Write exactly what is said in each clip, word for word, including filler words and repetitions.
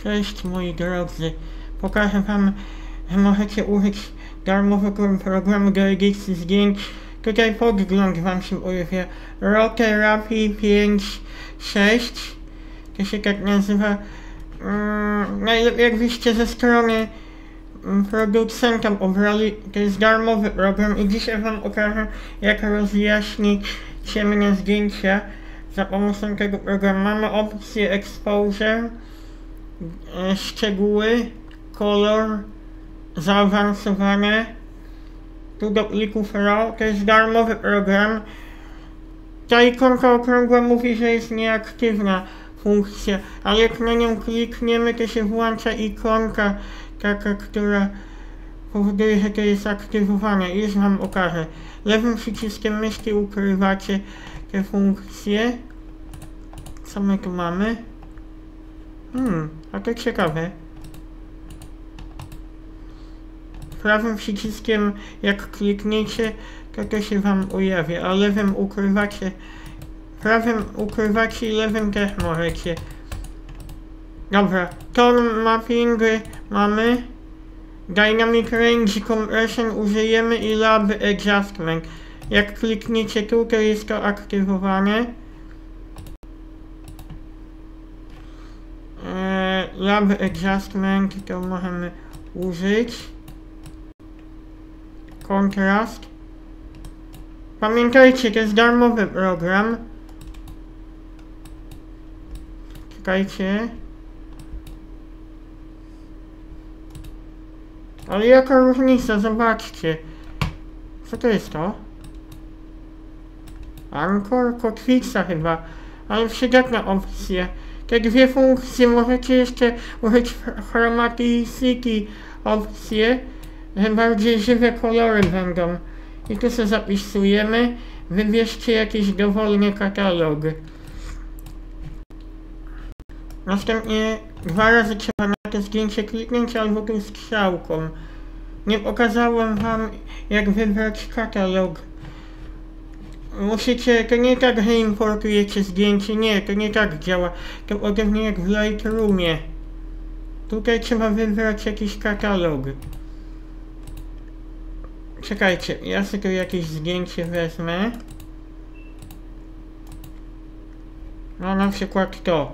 Cześć moi drodzy, pokażę wam, że możecie użyć darmowego programu do edycji zdjęć. Tutaj podgląd wam się ujawia. Rotherapy pięć sześć, to się tak nazywa. Mm, najlepiej jakbyście ze strony producenta obrali, to jest darmowy program i dzisiaj wam pokażę, jak rozjaśnić ciemne zdjęcia za pomocą tego programu. Mamy opcję exposure, e, szczegóły, kolor, zaawansowane, tu do plików RAW. To jest darmowy program. Ta ikonka okrągła mówi, że jest nieaktywna funkcja, ale jak na nią klikniemy, to się włącza ikonka taka, która powoduje, że to jest aktywowane. Już wam pokażę. Lewym przyciskiem myszki ukrywacie te funkcje. Co my tu mamy? Hmm, a to ciekawe. Prawym przyciskiem, jak klikniecie, to to się wam ujawia, a lewym ukrywacie. Prawym ukrywacie i lewym też możecie. Dobra, tone mapping mamy. Dynamic range compression użyjemy i lab adjustment. Jak klikniecie tu, to jest to aktywowane. Eee, lab adjustment to możemy użyć. Kontrast. Pamiętajcie, to jest darmowy program. Czekajcie. Ale jaka różnica, zobaczcie. Co to jest to? Anchor? Kotwica chyba. Ale przydatna opcja. Te dwie funkcje możecie jeszcze użyć chromaticity opcję, że bardziej żywe kolory będą. I tu sobie zapisujemy. Wybierzcie jakiś dowolny katalog. Następnie dwa razy trzeba na to zdjęcie kliknąć albo tu strzałką. Nie pokazałem wam, jak wybrać katalog. Musicie, to nie tak, że importujecie zdjęcie, nie, to nie tak działa. To podobnie jak w Lightroomie. Tutaj trzeba wybrać jakiś katalog. Czekajcie, ja sobie tu jakieś zdjęcie wezmę. No na przykład to.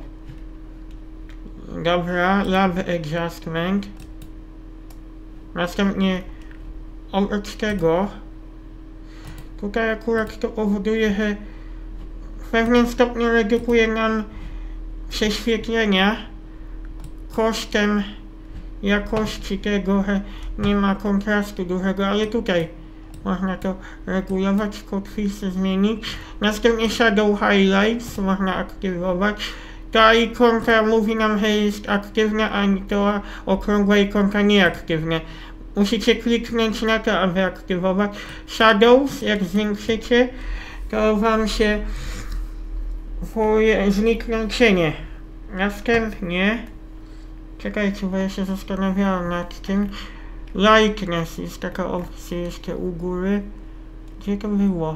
Dobra, lab adjustment. Następnie oprócz tego tutaj akurat to powoduje, że w pewnym stopniu redukuje nam prześwietlenia kosztem jakości tego, że nie ma kontrastu dużego, ale tutaj można to regulować, kotwicę zmienić. Następnie shadow highlights można aktywować. Ta ikonka mówi nam, że jest aktywna, a ta okrągła ikonka nieaktywna. Musicie kliknąć na to, aby aktywować. Shadows, jak zwiększycie, to wam się znikną cienie. Następnie, czekajcie, bo ja się zastanawiałem nad tym. Lightness, jest taka opcja jeszcze u góry. Gdzie to było?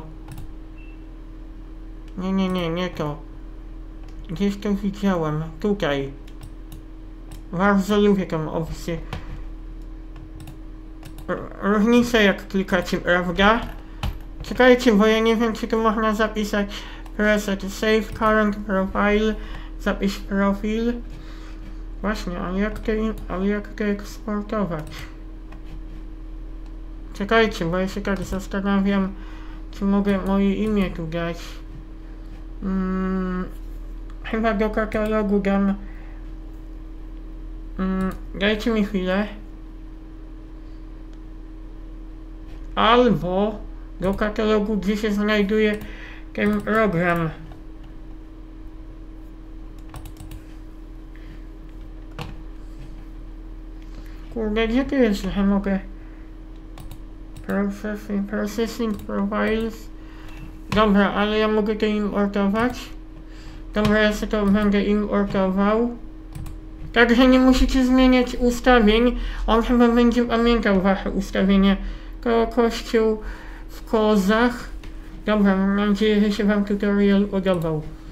Nie, nie, nie, nie to. Gdzieś to widziałem. Tutaj. Bardzo lubię tą opcję. Różnica jak klikacie, prawda? Czekajcie, bo ja nie wiem, czy tu można zapisać preset save current profile. Zapisz profil. Właśnie, ale jak to, ale jak to eksportować? Czekajcie, bo ja się tak zastanawiam, czy mogę moje imię tu dać. Hmm, chyba do katalogu dam. Hmm, dajcie mi chwilę. Albo do katalogu, gdzie się znajduje ten program. Kurde, gdzie to jest, że mogę... Processing, processing profiles. Dobra, ale ja mogę to importować. Dobra, ja sobie to będę importował. Także nie musicie zmieniać ustawień. On chyba będzie pamiętał wasze ustawienia. To kościół w kozach. Dobra, mam nadzieję, że się wam tutorial podobał.